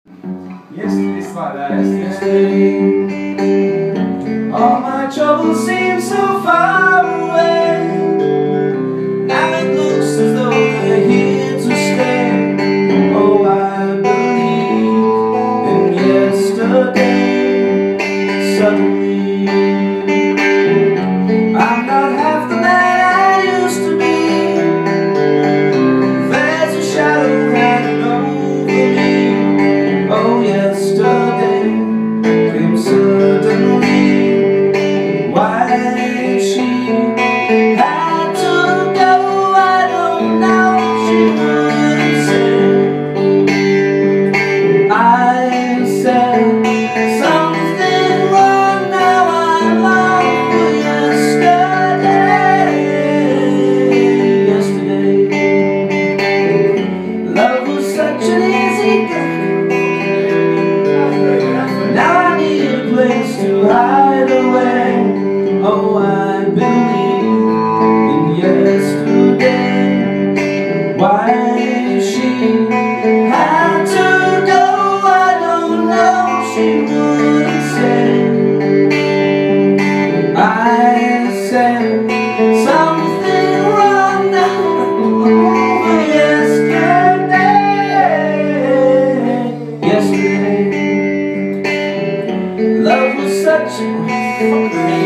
Yesterday, all my troubles seem so far away. Now it looks as though they're here to stay. Oh, I believe in yesterday. Suddenly, I'm not half the man I used to be. There's a shadow hanging over me. Oh, yesterday came suddenly. Why she had to go, I don't know. She wouldn't say. I said something wrong. Now I long for yesterday. Yesterday, love was such an easy game. Now I need a place to hide away. Oh, I believe in yesterday. Why she had to go, I don't know. She wouldn't say. I said something wrong. Now over yesterday. Yesterday, love was such a